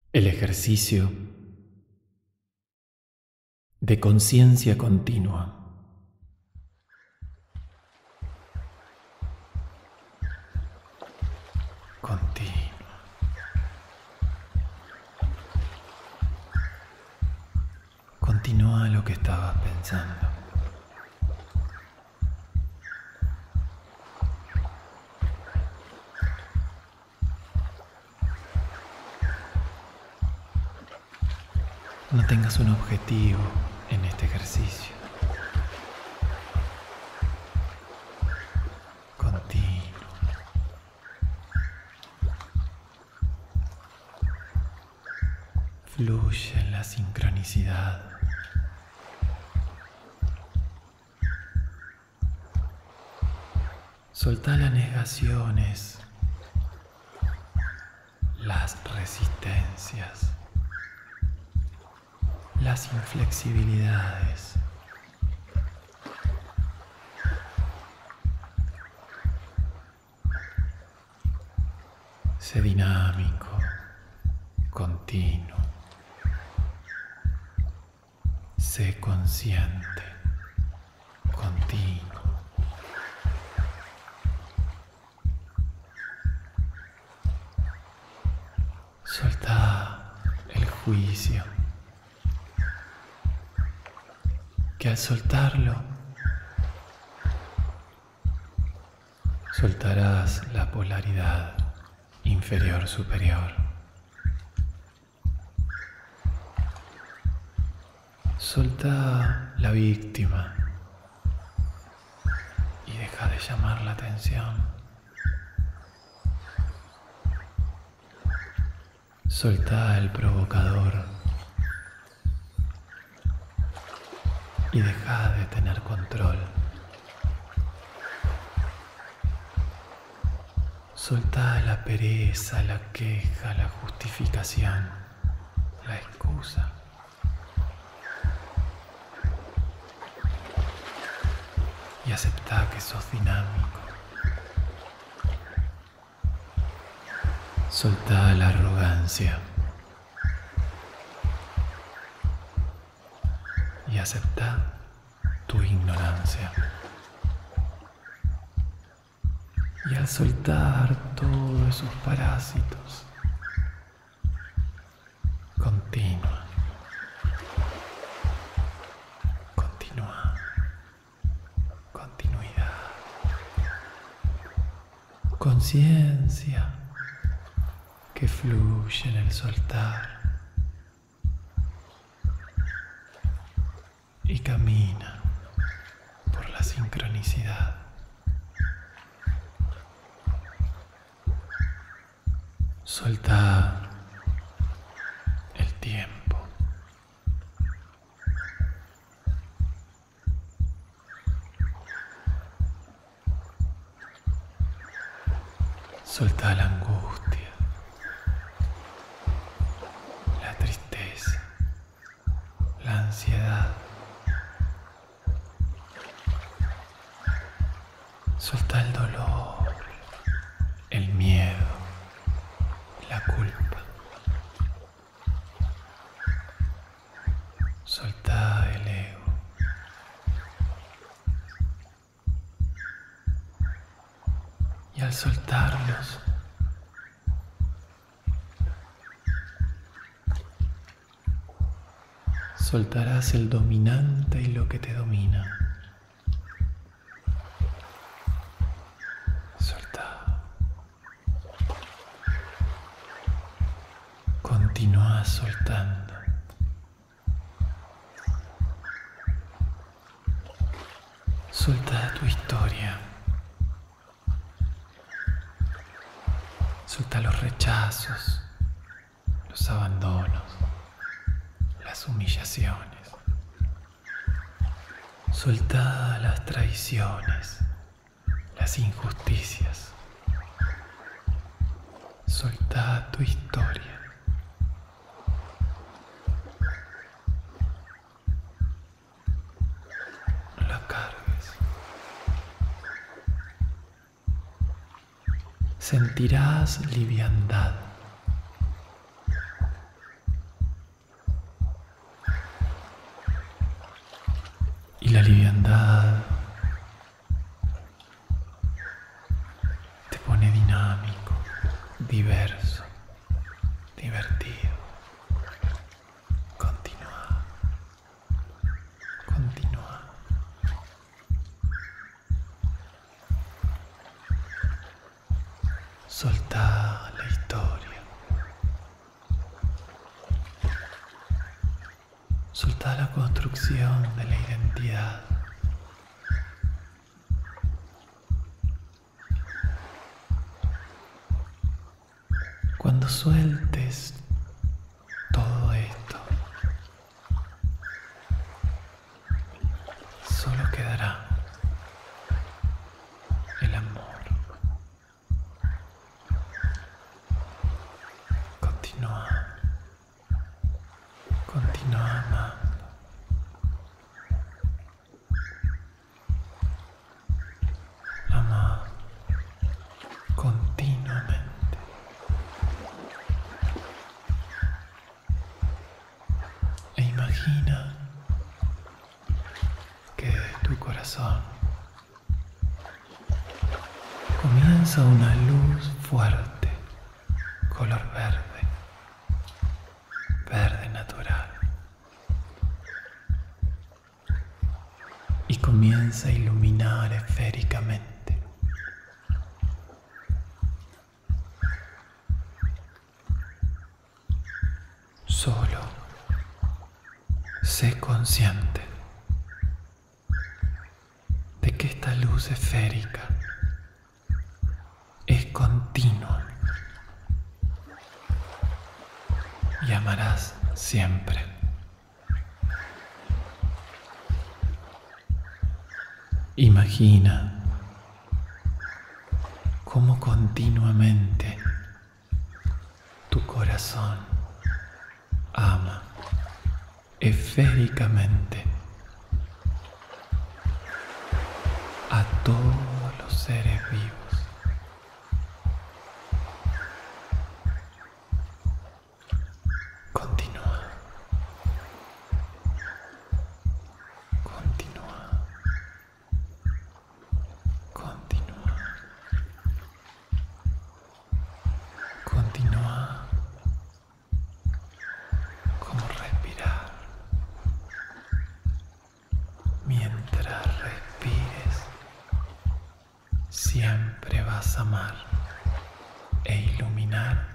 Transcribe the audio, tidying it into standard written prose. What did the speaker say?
El ejercicio de conciencia continua. Continúa lo que estabas pensando. No tengas un objetivo en este ejercicio. Continuo. Fluye en la sincronicidad. Soltá las negaciones, las resistencias, las inflexibilidades. Sé dinámico, continuo. Sé consciente, continuo. Soltá el juicio, que al soltarlo, soltarás la polaridad inferior-superior. Soltá la víctima y deja de llamar la atención. Soltá el provocador y deja de tener control. Soltá la pereza, la queja, la justificación, la excusa. Y aceptá que sos dinámico. Soltá la arrogancia y aceptá tu ignorancia. Y al soltar todos esos parásitos, continúa. Continuidad. Conciencia que fluye en el soltar y camina por la sincronicidad. Soltá el tiempo. Soltá la angustia, la tristeza, la ansiedad. Soltá el dolor, el miedo, la culpa. Soltá el ego. Y al soltarlos, soltarás el dominante y lo que te domina. Soltá. Continúa soltando. Soltá tu historia. Soltá los rechazos, los abandonos, las humillaciones. Soltá las traiciones, las injusticias. Soltá tu historia. No la cargues. Sentirás liviandad. la liviandad te pone dinámico, diverso, divertido. Continúa, continúa. Soltá la historia. Soltá la construcción de la identidad. Cuando sueltes todo esto, solo quedará el amor. Continúa, continúa amando. Ama continuamente. E imagina que de tu corazón comienza una luz fuerte, color verde, verde natural, y comienza a iluminar esféricamente. Solo sé consciente de que esta luz esférica es continua y amarás siempre. Imagina cómo continuamente tu corazón ama esféricamente a todos los seres vivos. Continúa, continúa, continúa, continúa como respirar. Mientras respires, siempre vas a amar e iluminar